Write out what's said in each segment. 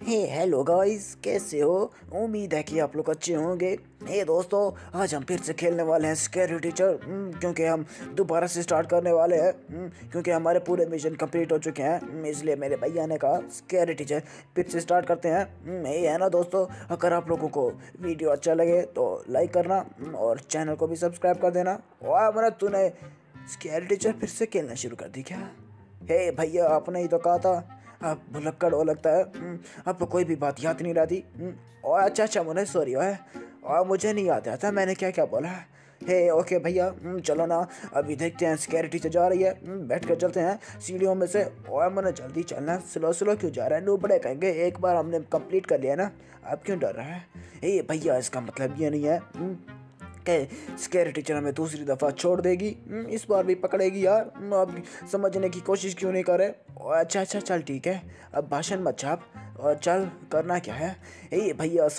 हे hello guys, कैसे हो? उम्मीद है कि आप लोग अच्छे होंगे। हे दोस्तों, आज हम फिर से खेलने वाले हैं स्कैरी टीचर, क्योंकि हम दोबारा से स्टार्ट करने वाले हैं। क्योंकि हमारे पूरे मिशन कंप्लीट हो चुके हैं, इसलिए मेरे भैया ने कहा स्कैरी टीचर फिर से स्टार्ट करते हैं। ये है ना दोस्तों, अगर आप लोगों को वीडियो अच्छा लगे तो लाइक करना और चैनल को भी सब्सक्राइब कर देना। और मेरा तूने स्कैरी टीचर फिर से खेलना शुरू कर दी क्या? हे भैया, आपने ही तो कहा था। आप भुलक्कड़ हो लगता है। आपको कोई भी बात याद नहीं रहती। और अच्छा मुझे सॉरी है, और मुझे नहीं याद आता मैंने क्या क्या बोला। हे ओके भैया, चलो ना अभी देखते हैं। स्कैरी टीचर जा रही है, बैठ कर चलते हैं सीढ़ियों में से। और मैंने जल्दी चलना, स्लो स्लो क्यों जा रहा है? नू बड़े कहेंगे एक बार हमने कंप्लीट कर लिया ना, अब क्यों डर रहा है? हे भैया, इसका मतलब ये नहीं है कि स्कैरी टीचर हमें दूसरी दफ़ा छोड़ देगी। इस बार भी पकड़ेगी यार। अब समझने की कोशिश क्यों नहीं करे? अच्छा चल ठीक है, अब भाषण मत छाप और चल करना क्या है। ये भैया,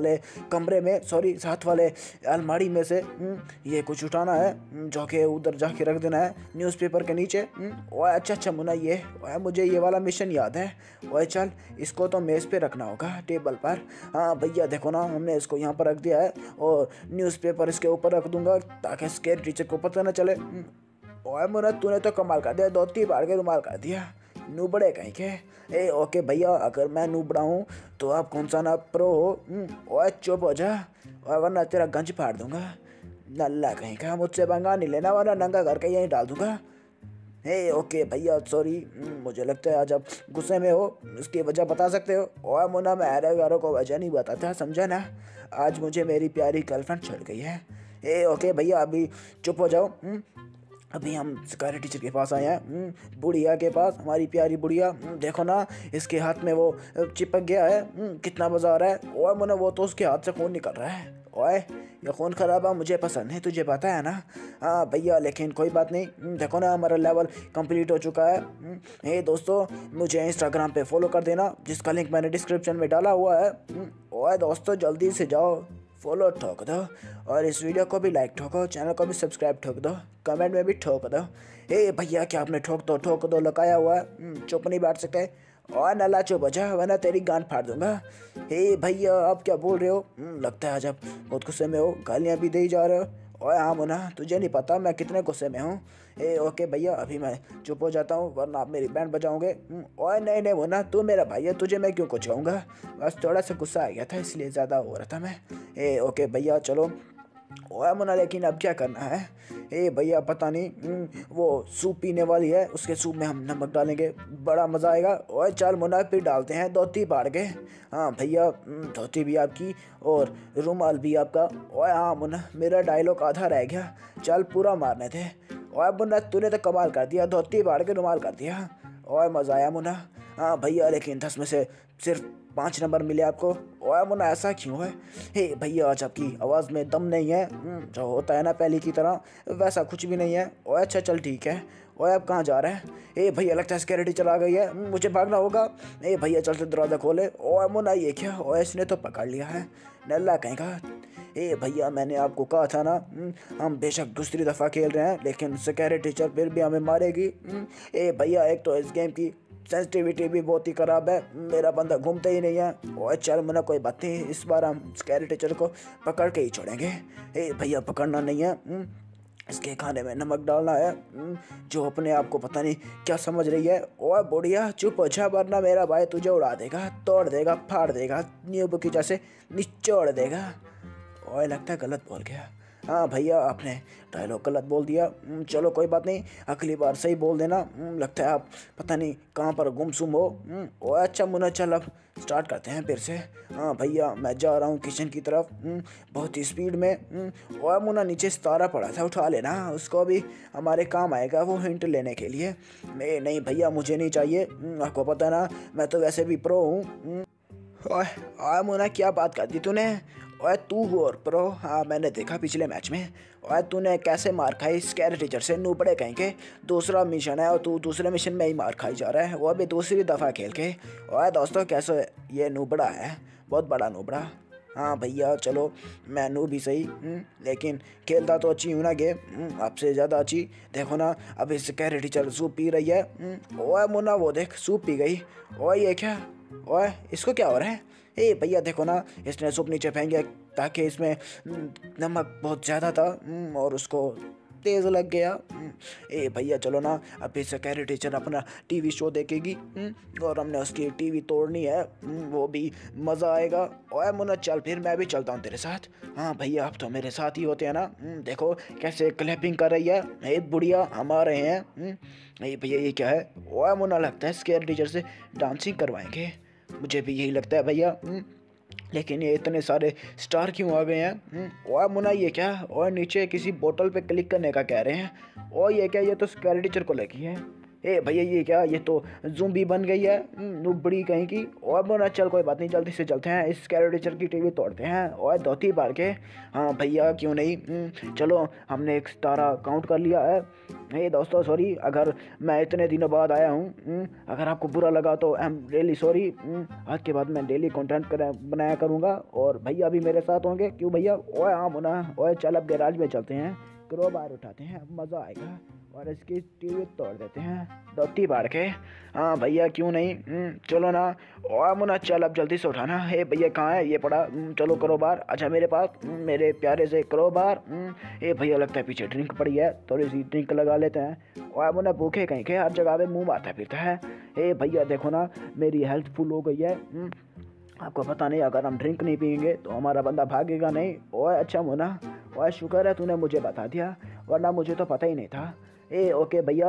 साथ वाले अलमारी में से ये कुछ उठाना है जो कि उधर जाके रख देना है न्यूज़पेपर के नीचे। और अच्छा मुन्ना, ये मुझे ये वाला मिशन याद है। और चल, इसको तो मेज़ पे रखना होगा, टेबल पर। हाँ भैया देखो ना, हमने इसको यहाँ पर रख दिया है और न्यूज़पेपर इसके ऊपर रख दूंगा ताकि स्कैरी टीचर को पता न चले। और मुन्ना, तूने तो कमाल कर दिया, धोती बाढ़ के रुमाल कर दिया। नूबड़े कहीं के। ए ओके भैया, अगर मैं नूबड़ा हूँ तो आप कौन सा ना प्रो हो? और चुप हो जा, और वरना तेरा गंज फाड़ दूंगा। नल्ला कहीं का, मुझसे पंगा नहीं लेना वरना नंगा करके यहीं डाल दूंगा। हे ओके भैया, सॉरी, मुझे लगता है आज आप गुस्से में हो, इसकी वजह बता सकते हो? और मुन्ना, मैं अरे घरों को वजह नहीं बताता, समझा ना? आज मुझे मेरी प्यारी गर्लफ्रेंड छड़ गई है। हे ओके भैया, अभी चुप हो जाओ। अभी हम स्कैरी टीचर के पास आए हैं, बुढ़िया के पास, हमारी प्यारी बुढ़िया। देखो ना, इसके हाथ में वो चिपक गया है। कितना मज़ा आ रहा है। ओए मुन्ना, वो तो उसके हाथ से खून निकल रहा है। ओए, ये खून खराबा मुझे पसंद है, तुझे पता है ना? हाँ भैया, लेकिन कोई बात नहीं। देखो ना, हमारा लेवल कंप्लीट हो चुका है। हे दोस्तों, मुझे इंस्टाग्राम पे फॉलो कर देना, जिसका लिंक मैंने डिस्क्रिप्शन में डाला हुआ है। ओए दोस्तों, जल्दी से जाओ, फॉलो ठोक दो और इस वीडियो को भी लाइक ठोको, चैनल को भी सब्सक्राइब ठोक दो, कमेंट में भी ठोक दो। ए भैया, क्या आपने ठोक दो लगाया हुआ है? चुप नहीं बैठ सकते? और नला चुप हो जा, वरना तेरी गांड फाड़ दूंगा। हे भैया, आप क्या बोल रहे हो? लगता है आज आप बहुत गुस्से में हो, गालियाँ भी दे ही जा रहे हो। ओए हाँ मुन्ना, तुझे नहीं पता मैं कितने गुस्से में हूँ। ए ओके भैया, अभी मैं चुप हो जाता हूँ वरना आप मेरी बैंड बजाओगे। ओए नहीं मुन्ना, तू मेरा भाई है, तुझे मैं क्यों कुछ कहूँगा? बस थोड़ा सा गुस्सा आ गया था, इसलिए ज़्यादा हो रहा था मैं। ए ओके भैया, चलो। ओए मुन्ना, लेकिन अब क्या करना है? ए भैया, पता नहीं, वो सूप पीने वाली है, उसके सूप में हम नमक डालेंगे, बड़ा मज़ा आएगा। ओए चल मुन्ना, फिर डालते हैं धोती बाढ़ के। हाँ भैया, धोती भी आपकी और रुमाल भी आपका। ओए हाँ मुन्ना, मेरा डायलॉग आधा रह गया, चल पूरा मारने थे। ओए मुन्ना, तूने तो कमाल कर दिया, धोती बाढ़ के रुमाल कर दिया। ओए मज़ा आया मुन्ना। हाँ भैया, लेकिन 10 में से सिर्फ 5 नंबर मिले आपको। ओए मुन्ना, ऐसा क्यों है? हे भैया, आज आपकी आवाज़ में दम नहीं है। जो होता है ना पहले की तरह, वैसा कुछ भी नहीं है। ओए अच्छा चल ठीक है। ओए अब कहाँ जा रहा है? ए भैया, लगता है सिक्योरिटी टीचर आ गई है, मुझे भागना होगा। ए भैया, चल से दरवाज़ा खोले। ओए मुन्ना, ये क्या? ओए, इसने तो पकड़ लिया है, नल्ला कहीं का। ए भैया, मैंने आपको कहा था ना, हम बेशक दूसरी दफ़ा खेल रहे हैं, लेकिन सिक्योरिटी टीचर फिर भी हमें मारेगी। ए भैया, एक तो इस गेम की सेंसिटिविटी भी बहुत ही ख़राब है, मेरा बंदा घूमता ही नहीं है। और चल मुन्ना, कोई बात नहीं, इस बार हम स्कैरी टीचर को पकड़ के ही छोड़ेंगे। ए भैया, पकड़ना नहीं है, इसके खाने में नमक डालना है। जो अपने आप को पता नहीं क्या समझ रही है। और बुढ़िया, चुप हो जा, वरना मेरा भाई तुझे उड़ा देगा, तोड़ देगा, फाड़ देगा, नींबू की जैसे निचोड़ देगा। और लगता है गलत बोल गया। हाँ भैया, आपने डायलॉग गलत बोल दिया। चलो कोई बात नहीं, अगली बार सही बोल देना। लगता है आप पता नहीं कहाँ पर गुमसुम हो। और अच्छा मुन्ना, चल अब स्टार्ट करते हैं फिर से। हाँ भैया, मैं जा रहा हूँ किचन की तरफ, बहुत ही स्पीड में। और मुन्ना, नीचे सितारा पड़ा था, उठा लेना, उसको भी हमारे काम आएगा वो हिंट लेने के लिए। नहीं भैया, मुझे नहीं चाहिए, आपको पता ना मैं तो वैसे भी प्रो हूँ। ओए मुन्ना, क्या बात कर दी तूने? ओए तू हो और प्रो? हाँ, मैंने देखा पिछले मैच में। ओए तूने कैसे मार खाई स्कैरी टीचर से, नूबड़े कहीं के। दूसरा मिशन है और तू दूसरे मिशन में ही मार खाई जा रहा है, वो भी दूसरी दफ़ा खेल के। ओए दोस्तों, कैसे ये नूबड़ा है, बहुत बड़ा नूबड़ा। हाँ भैया, चलो मैं नू भी सही, लेकिन खेलता तो अच्छी हूँ ना गेम, आपसे ज़्यादा अच्छी। देखो ना, अभी स्कैरी टीचर सूप पी रही है। ओए मुन्ना, वो देख सूप पी गई। ओए ये क्या? ओए इसको क्या हो रहा है? ए भैया देखो ना, इसने सूप नीचे फेंक दिया ताकि इसमें नमक बहुत ज़्यादा था और उसको तेज़ लग गया। ए भैया चलो ना, अभी सेक्रेटरी टीचर अपना टीवी शो देखेगी और हमने उसकी टीवी तोड़नी है। वो भी मज़ा आएगा। ओए मुन्ना चल फिर मैं भी चलता हूँ तेरे साथ। हाँ भैया आप तो मेरे साथ ही होते हैं ना। देखो कैसे क्लैपिंग कर रही है। ए बुढ़िया हम आ रहे हैं। ए भैया ये क्या है? ओए मुन्ना लगता है स्केयर टीचर से डांसिंग करवाएंगे। मुझे भी यही लगता है भैया। लेकिन ये इतने सारे स्टार क्यों आ गए हैं? और मुन्ना ये क्या? और नीचे किसी बोतल पे क्लिक करने का कह रहे हैं। और ये क्या? ये तो स्क्वायर टीचर को लगी है। ए भैया ये क्या? ये तो ज़ूम्बी बन गई है बड़ी कहीं की। और मुन्ना चल कोई बात नहीं, जल्दी से चलते हैं, इस स्क्वायर टीचर की टीवी तोड़ते हैं और धोती बार के। हाँ भैया क्यों नहीं। चलो हमने एक तारा काउंट कर लिया है। हे दोस्तों सॉरी अगर मैं इतने दिनों बाद आया हूँ। अगर आपको बुरा लगा तो आई एम रियली सॉरी। आज के बाद मैं डेली कंटेंट बनाया करूँगा और भैया भी मेरे साथ होंगे। क्यों भैया? ओए हाँ मुन्ना, ओए चल अब गैराज में चलते हैं, क्रोबार उठाते हैं, अब मज़ा आएगा और इसकी टीवी तोड़ देते हैं धोती बार के। हाँ भैया क्यों नहीं। चलो ना। और मुन्ना चल अब जल्दी से उठाना। हे भैया कहाँ है? ये पड़ा। चलो क्रोबार अच्छा मेरे पास, मेरे प्यारे से क्रोबार। ये भैया लगता है पीछे ड्रिंक पड़ी है, थोड़ी सी ड्रिंक लगा लेते हैं। और मुन्ना भूखे कहीं के हर जगह पे मुँह मारता फिरता है। हे भैया देखो ना मेरी हेल्थ फुल हो गई है। आपको पता नहीं अगर हम ड्रिंक नहीं पियेंगे तो हमारा बंदा भागेगा नहीं। ओए अच्छा मुन्ना, ओए शुक्र है तूने मुझे बता दिया, वरना मुझे तो पता ही नहीं था। ए ओके भैया।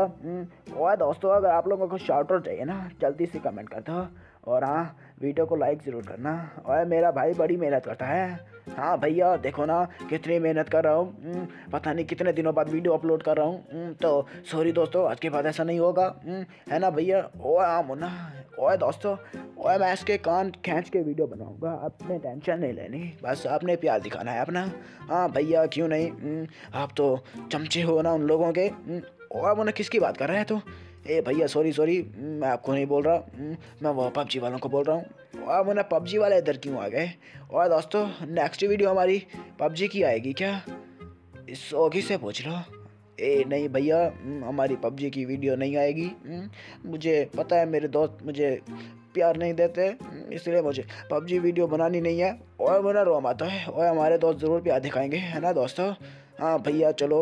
और दोस्तों अगर आप लोगों को शाउट आउट चाहिए ना जल्दी से कमेंट कर दो और हाँ वीडियो को लाइक ज़रूर करना। और मेरा भाई बड़ी मेहनत करता है। हाँ भैया देखो ना कितनी मेहनत कर रहा हूँ। पता नहीं कितने दिनों बाद वीडियो अपलोड कर रहा हूँ। तो सॉरी दोस्तों आज के बाद ऐसा नहीं होगा। है ना भैया? ओए हाँ मुन्ना, ओए दोस्तों, ओए मैं इसके कान खींच के वीडियो बनाऊंगा, आपने टेंशन नहीं लेनी, बस आपने प्यार दिखाना है अपना। हाँ भैया क्यों नहीं। आप तो चमचे हो ना उन लोगों के। और मुन्ना किसकी बात कर रहे हैं तो? ए भैया सॉरी सॉरी, मैं आपको नहीं बोल रहा, मैं वो पबजी वालों को बोल रहा हूँ। और मुन्ना पबजी वाले इधर क्यों आ गए? और दोस्तों नेक्स्ट वीडियो हमारी पबजी की आएगी क्या? इस ओगी से पूछ लो। ए नहीं भैया हमारी पबजी की वीडियो नहीं आएगी। मुझे पता है मेरे दोस्त मुझे प्यार नहीं देते, इसलिए मुझे पबजी वीडियो बनानी नहीं है। और मुन्ना रोम आता है और हमारे दोस्त ज़रूर प्यार दिखाएंगे, है ना दोस्तों? हाँ भैया चलो।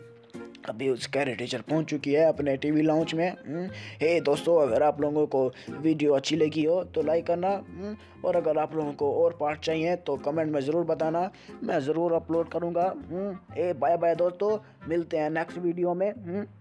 अभी उसका टीचर पहुंच चुकी है अपने टीवी लाउंज में। हे दोस्तों अगर आप लोगों को वीडियो अच्छी लगी हो तो लाइक करना और अगर आप लोगों को और पार्ट चाहिए तो कमेंट में ज़रूर बताना, मैं ज़रूर अपलोड करूँगा। बाय बाय दोस्तों, मिलते हैं नेक्स्ट वीडियो में।